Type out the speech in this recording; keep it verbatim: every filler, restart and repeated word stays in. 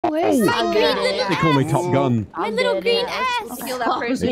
Where's My green little They call me Top Gun. My little green ass. Kill that person.